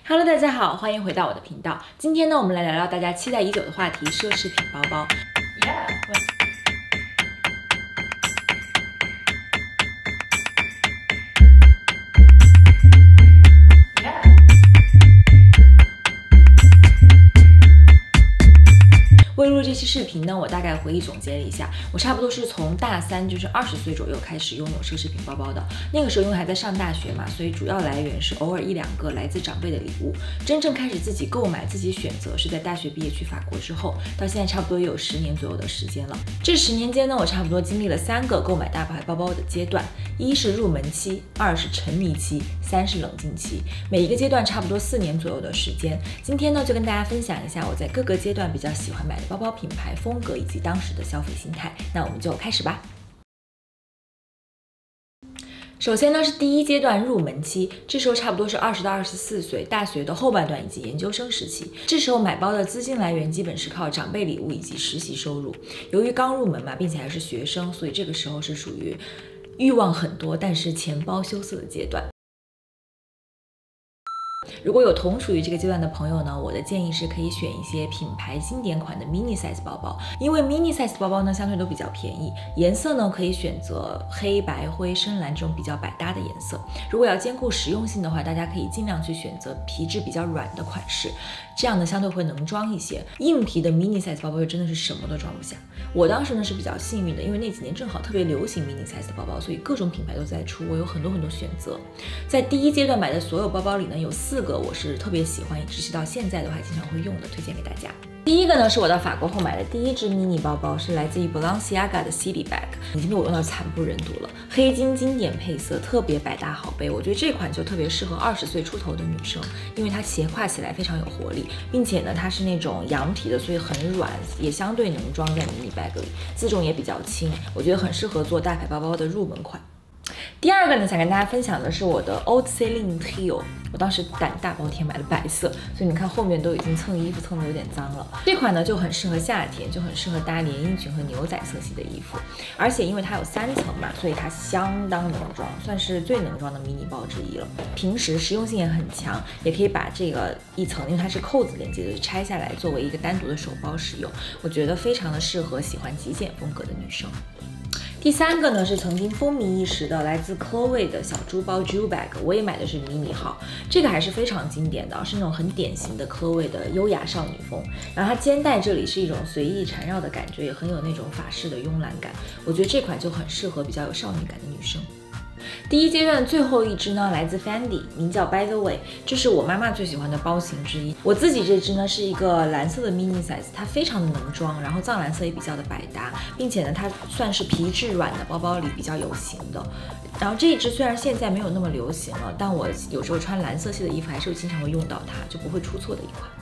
Hello， 大家好，欢迎回到我的频道。今天呢，我们来聊聊大家期待已久的话题——奢侈品包包。为录这期视频呢，我大概回忆总结了一下，我差不多是从大3，就是20岁左右开始拥有奢侈品包包的。那个时候因为还在上大学嘛，所以主要来源是偶尔1、2个来自长辈的礼物。真正开始自己购买、自己选择是在大学毕业去法国之后，到现在差不多也有10年左右的时间了。这10年间呢，我差不多经历了3个购买大牌包包的阶段：一是入门期，2是沉迷期，3是冷静期。每一个阶段差不多4年左右的时间。今天呢，就跟大家分享一下我在各个阶段比较喜欢买的包包品牌、风格以及当时的消费心态。那我们就开始吧。首先呢是第一阶段入门期，这时候差不多是20到24岁，大学的后半段以及研究生时期。这时候买包的资金来源基本是靠长辈礼物以及实习收入。由于刚入门嘛，并且还是学生，所以这个时候是属于欲望很多，但是钱包羞涩的阶段。如果有同属于这个阶段的朋友呢，我的建议是可以选一些品牌经典款的 mini size 包包，因为 mini size 包包呢相对都比较便宜，颜色呢可以选择黑白灰深蓝这种比较百搭的颜色。如果要兼顾实用性的话，大家可以尽量去选择皮质比较软的款式，这样呢相对会能装一些。硬皮的 mini size 包包就真的是什么都装不下。我当时呢是比较幸运的，因为那几年正好特别流行 mini size 的包包，所以各种品牌都在出，我有很多选择。在第一阶段买的所有包包里呢，有4个我是特别喜欢，一直到现在的话经常会用的，推荐给大家。第一个呢是我到法国后买的第一支 mini 包包，是来自于 Balenciaga 的 City Bag， 已经被我用到惨不忍睹了。黑金经典配色，特别百搭好背。我觉得这款就特别适合20岁出头的女生，因为它斜挎起来非常有活力，并且呢它是那种羊皮的，所以很软，也相对能装在 mini bag 里，自重也比较轻，我觉得很适合做大牌包包的入门款。第二个呢，想跟大家分享的是我的 Old Celine Trio， 我当时胆大包天买了白色，所以你看后面都已经蹭衣服蹭得有点脏了。这款呢就很适合夏天，就很适合搭连衣裙和牛仔色系的衣服，而且因为它有3层嘛，所以它相当能装，算是最能装的迷你包之一了。平时实用性也很强，也可以把这个一层，因为它是扣子连接的，拆下来作为一个单独的手包使用，我觉得非常的适合喜欢极简风格的女生。第3个呢是曾经风靡一时的来自 Chloe 的小珠包 Jewel Bag， 我也买的是迷你号，这个还是非常经典的，是那种很典型的 Chloe 的优雅少女风。然后它肩带这里是一种随意缠绕的感觉，也很有那种法式的慵懒感，我觉得这款就很适合比较有少女感的女生。第一阶段最后一支呢，来自 Fendi， 名叫 By the Way， 这是我妈妈最喜欢的包型之一。我自己这支呢是一个蓝色的 mini size， 它非常的能装，然后藏蓝色也比较的百搭，并且呢它算是皮质软的包包里比较有型的。然后这一支虽然现在没有那么流行了，但我有时候穿蓝色系的衣服还是经常会用到它，就不会出错的一款。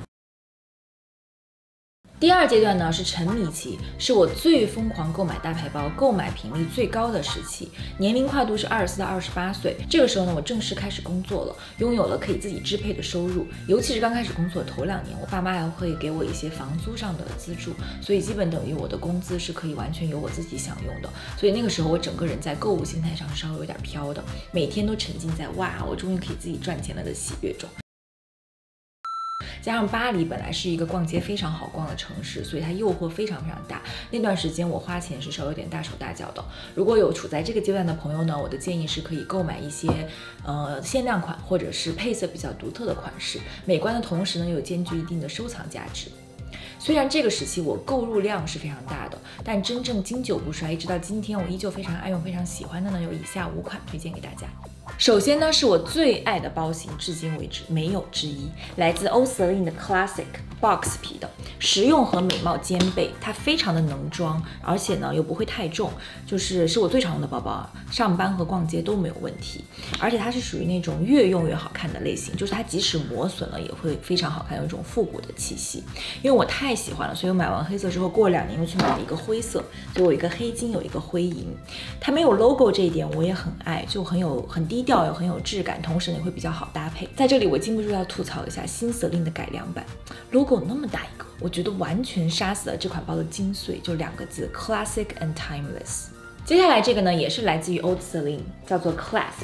第二阶段呢是沉迷期，是我最疯狂购买大牌包、购买频率最高的时期，年龄跨度是24到28岁。这个时候呢，我正式开始工作了，拥有了可以自己支配的收入。尤其是刚开始工作的头2年，我爸妈还会给我一些房租上的资助，所以基本等于我的工资是可以完全由我自己享用的。所以那个时候我整个人在购物心态上是稍微有点飘的，每天都沉浸在哇，我终于可以自己赚钱了的喜悦中。加上巴黎本来是一个逛街非常好逛的城市，所以它诱惑非常大。那段时间我花钱是稍微有点大手大脚的。如果有处在这个阶段的朋友呢，我的建议是可以购买一些限量款或者是配色比较独特的款式，美观的同时呢又兼具一定的收藏价值。虽然这个时期我购入量是非常大的，但真正经久不衰，一直到今天我依旧非常爱用、非常喜欢的呢，有以下5款推荐给大家。首先呢，是我最爱的包型，至今为止没有之一，来自 Old Celine 的 Classic Box 皮的，实用和美貌兼备，它非常的能装，而且呢又不会太重，是我最常用的包包，上班和逛街都没有问题。而且它是属于那种越用越好看的类型，就是它即使磨损了也会非常好看，有一种复古的气息。因为我太喜欢了，所以我买完黑色之后，过了2年又去买了一个灰色，所以我有一个黑金，有一个灰银。它没有 logo 这一点我也很爱，就很低调又很有质感，同时也会比较好搭配。在这里我禁不住要吐槽一下新 Celine 的改良版 ，logo 那么大一个，我觉得完全杀死了这款包的精髓，就2个字 Classic and Timeless。接下来这个呢，也是来自于 Old Celine， 叫做 Clasp。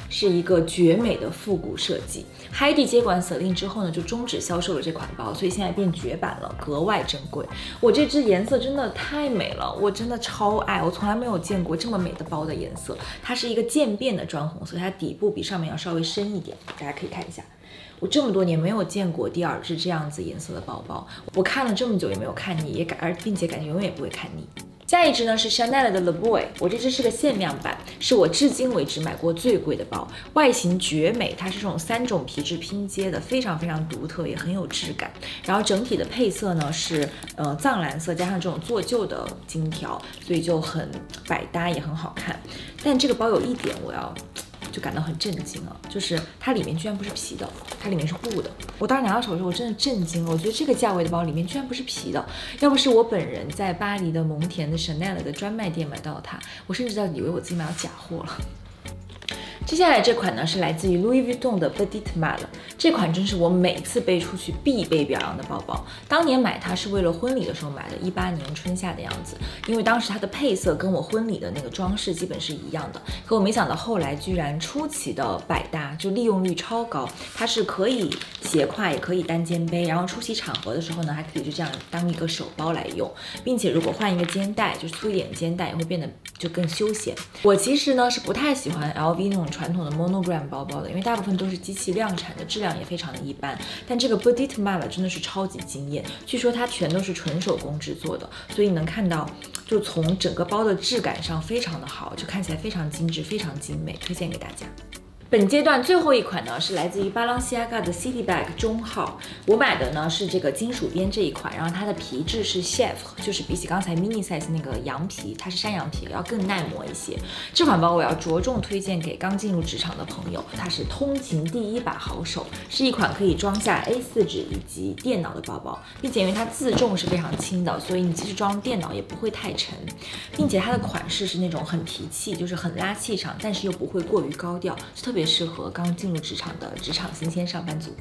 是一个绝美的复古设计。Heidi 接管 Celine 之后呢，就终止销售了这款包，所以现在变绝版了，格外珍贵。我这支颜色真的太美了，我真的超爱，我从来没有见过这么美的包的颜色。它是一个渐变的砖红色，它底部比上面要稍微深一点，大家可以看一下。我这么多年没有见过第二支这样子颜色的包包，我看了这么久也没有看腻，并且感觉永远也不会看腻。下一支呢是 Chanel 的 Le Boy， 我这支是个限量版，是我至今为止买过最贵的包，外形绝美，它是这种3种皮质拼接的，非常非常独特，也很有质感。然后整体的配色呢是藏蓝色加上这种做旧的金条，所以就很百搭，也很好看。但这个包有一点就感到很震惊了，就是它里面居然不是皮的，它里面是布的。我当时拿到手的时候，我真的震惊了。我觉得这个价位的包里面居然不是皮的，要不是我本人在巴黎的蒙田的 Chanel 的专卖店买到它，我甚至以为我自己买到假货了。接下来这款呢是来自于 Louis Vuitton 的 Petite Malle， 这款真是我每次背出去必被表扬的包包。当年买它是为了婚礼的时候买的，18年春夏的样子，因为当时它的配色跟我婚礼的那个装饰基本是一样的。可我没想到后来居然出奇的百搭，就利用率超高。它是可以斜挎也可以单肩背，然后出席场合的时候呢，还可以就这样当一个手包来用，并且如果换一个肩带，就是粗一点肩带，也会变得就更休闲。我其实呢是不太喜欢 LV 那种传统的 monogram 包包的，因为大部分都是机器量产的，质量也非常的一般。但这个 Petite Malle 真的是超级惊艳，据说它全都是纯手工制作的，所以能看到就从整个包的质感上非常的好，就看起来非常精致，非常精美，推荐给大家。本阶段最后一款呢是来自于巴朗西亚嘎的 City Bag 中号，我买的呢是这个金属边这一款，然后它的皮质是 chèvre， 就是比起刚才 mini size 那个羊皮，它是山羊皮，要更耐磨一些。这款包我要着重推荐给刚进入职场的朋友，它是通勤第一把好手，是一款可以装下 A4 纸以及电脑的包包，并且因为它自重是非常轻的，所以你即使装电脑也不会太沉，并且它的款式是那种很提气，就是很拉气场，但是又不会过于高调，特别适合刚进入职场的职场新鲜上班族。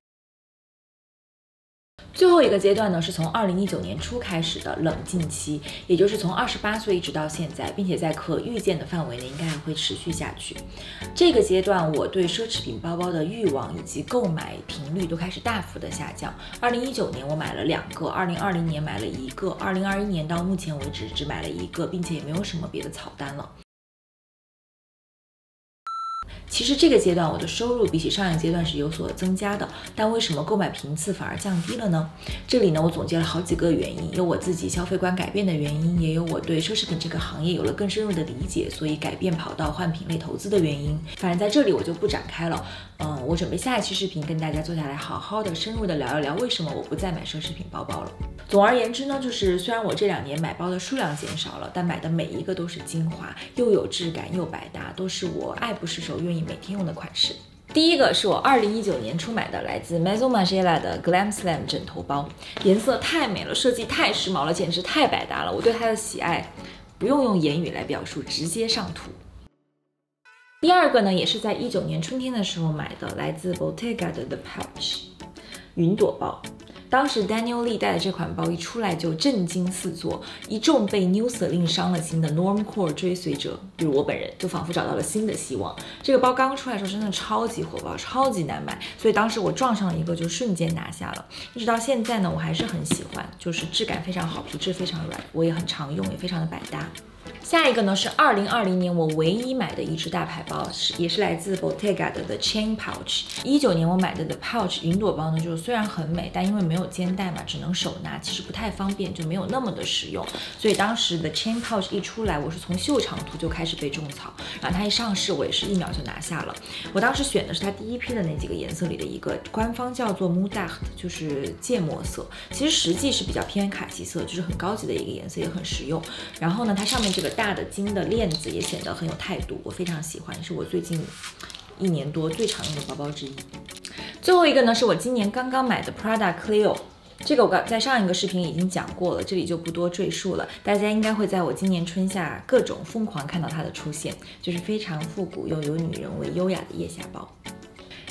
最后一个阶段呢，是从2019年初开始的冷静期，也就是从28岁一直到现在，并且在可预见的范围内应该还会持续下去。这个阶段，我对奢侈品包包的欲望以及购买频率都开始大幅的下降。2019年我买了2个，2020年买了1个，2021年到目前为止只买了1个，并且也没有什么别的草单了。其实这个阶段我的收入比起上一个阶段是有所增加的，但为什么购买频次反而降低了呢？这里呢我总结了好几个原因，有我自己消费观改变的原因，也有我对奢侈品这个行业有了更深入的理解，所以改变跑道换品类投资的原因。反正在这里我就不展开了。我准备下一期视频跟大家坐下来好好的深入的聊一聊为什么我不再买奢侈品包包了。总而言之呢，就是虽然我这2年买包的数量减少了，但买的每一个都是精华，又有质感又百搭，都是我爱不释手愿意每天用的款式。第一个是我2019年初买的来自 Maison Margiela 的 Glam Slam 枕头包，颜色太美了，设计太时髦了，简直太百搭了，我对它的喜爱不用言语来表述，直接上图。第二个呢，也是在19年春天的时候买的，来自 Bottega 的 The Pouch 云朵包。当时 Daniel Lee 带的这款包一出来就震惊四座，一众被 New Celine 伤了心的 Normcore 追随者，比如我本人，就仿佛找到了新的希望。这个包刚出来的时候真的超级火爆，超级难买，所以当时我撞上了一个就瞬间拿下了。一直到现在呢，我还是很喜欢，就是质感非常好，皮质非常软，我也很常用，也非常的百搭。下一个呢是2020年我唯一买的一只大牌包，也是来自 Bottega 的 The Chain Pouch。19年我买的 The Pouch 云朵包呢，就是虽然很美，但因为没有肩带嘛，只能手拿，其实不太方便，就没有那么的实用。所以当时 The Chain Pouch 一出来，我是从秀长图就开始被种草，然后它一上市，我也是1秒就拿下了。我当时选的是它第一批的那几个颜色里的一个，官方叫做 Moutarde， 就是芥末色，其实实际是比较偏卡其色，就是很高级的一个颜色，也很实用。然后呢，它上面这个大的金的链子也显得很有态度，我非常喜欢，是我最近1年多最常用的包包之一。最后一个呢，是我今年刚刚买的 Prada Clio， 这个我在上一个视频已经讲过了，这里就不多赘述了，大家应该会在我今年春夏各种疯狂看到它的出现，就是非常复古又有女人味优雅的腋下包。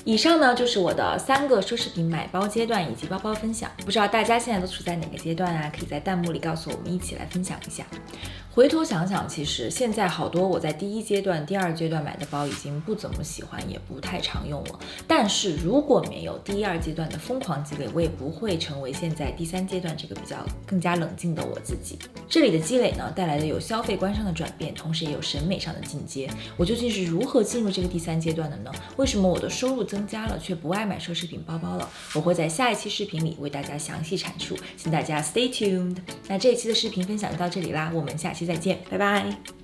以上呢就是我的3个奢侈品买包阶段以及包包分享，不知道大家现在都处在哪个阶段啊？可以在弹幕里告诉我们，一起来分享一下。回头想想，其实现在好多我在第1阶段、第2阶段买的包已经不怎么喜欢，也不太常用了。但是如果没有第1、2阶段的疯狂积累，我也不会成为现在第3阶段这个比较更加冷静的我自己。这里的积累呢，带来的有消费观上的转变，同时也有审美上的进阶。我究竟是如何进入这个第3阶段的呢？为什么我的收入增加了，却不爱买奢侈品包包了？我会在下一期视频里为大家详细阐述，请大家 stay tuned。那这一期的视频分享就到这里啦，我们下期再见，拜拜。